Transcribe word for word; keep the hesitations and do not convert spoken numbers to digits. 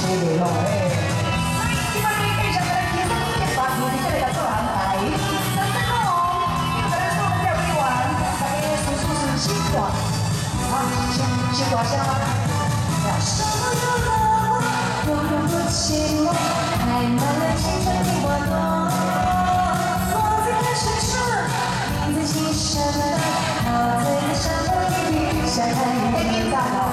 的咯。所以今晚你非常的轻松一点，把你这里的做安排。真正的哦，又在说了一晚，大家叔叔是新段，啊，新新段声吗？手有落，我有多寂寞，开满了青春的花朵。我在看水树，你在欣赏，我在山坡地里，想看云大道。